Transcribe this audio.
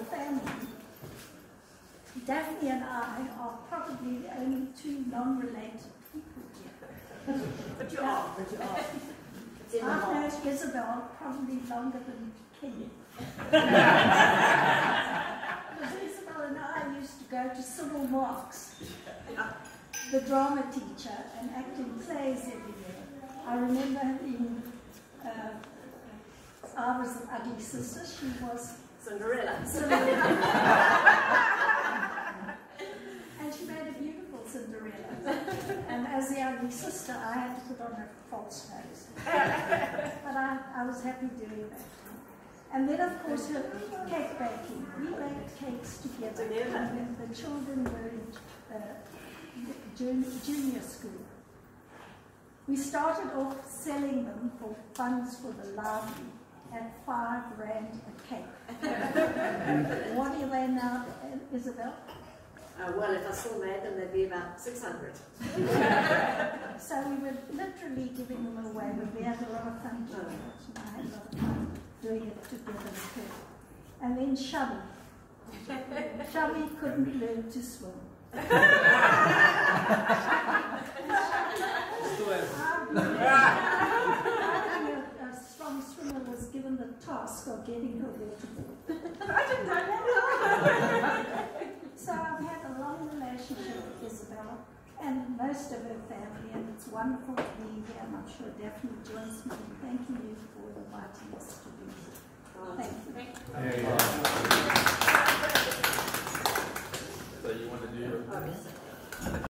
family, Daphne and I are probably the only two non-related people here. But you are. I've known Isabel probably longer than Kenny. Because Isabel and I used to go to Sybil Marks, the drama teacher, and act in plays every year. I remember her being, I was an ugly sister, she was Cinderella. And she made a beautiful Cinderella. And as the ugly sister, I had to put on a false nose. But I was happy doing that. And then, of course, her cake baking. We baked cakes together when the children were in junior school. We started off selling them for funds for the library at R5 a cake. What are they now, Isabel? Well, if I still made them, they'd be about 600. So we were literally giving them away, but we had a lot of fun doing it. I had a lot of fun doing it together with her. And then Shubby. Shubby couldn't learn to swim. A strong swimmer was given the task of getting her waterboard. I didn't know that. So I've had a long relationship with Isabella and most of her family, and it's wonderful to be here, and I'm sure Daphne joins me in thanking you for inviting us to be here. Thank you. So you want to do your...